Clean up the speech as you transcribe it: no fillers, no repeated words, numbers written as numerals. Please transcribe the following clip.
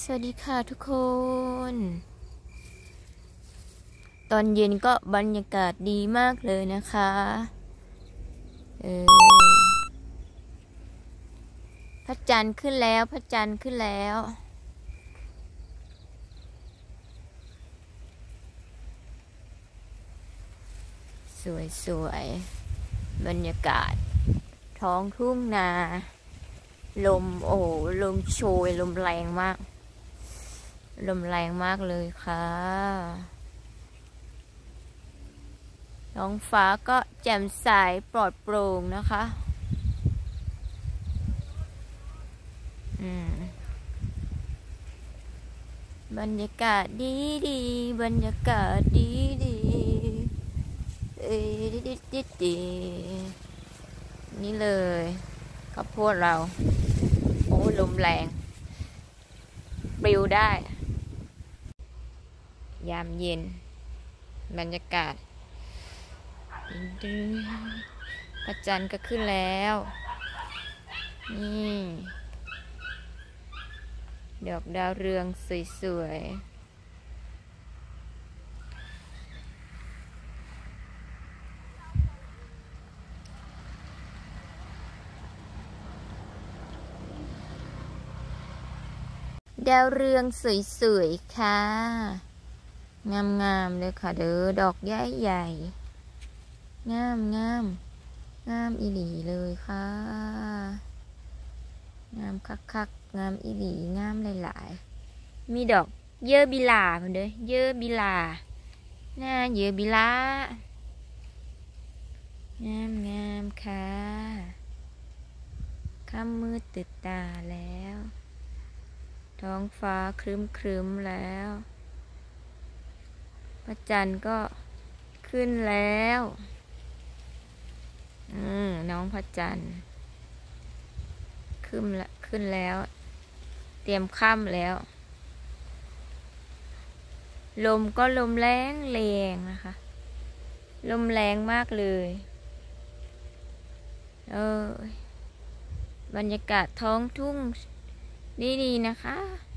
สวัสดีค่ะทุกคน ตอนเย็นก็บรรยากาศดีมากเลยนะคะพระจันทร์ขึ้นแล้วพระจันทร์ขึ้นแล้วสวยบรรยากาศท้องทุ่งนาลมลมโชยลมแรงมากเลยค่ะท้องฟ้าก็แจ่มใสปลอดโปร่งนะคะบรรยากาศดีบรรยากาศดีนี่เลยข้าวโพดเราลมแรงปลิวได้ยามเย็นบรรยากาศพระจันทร์ก็ขึ้นแล้วนี่ดอกดาวเรืองสวยๆดาวเรืองสวยๆค่ะงามเลยค่ะเด้อดอกใหญ่ๆงามอีหลีเลยค่ะงามคักงามอีหลีงามหลายๆมีดอกเยอะบิลาเพิ่นเด้อเยอะบิลาหน้าเยอะบิลางามค่ะค่ำมืดตึกตาแล้วท้องฟ้าครึ้มแล้วพระจันทร์ก็ขึ้นแล้วน้องพระจันทร์ขึ้นแล้วเตรียมค่ำแล้วลมก็ลมแรงนะคะลมแรงมากเลยบรรยากาศท้องทุ่งดีนะคะ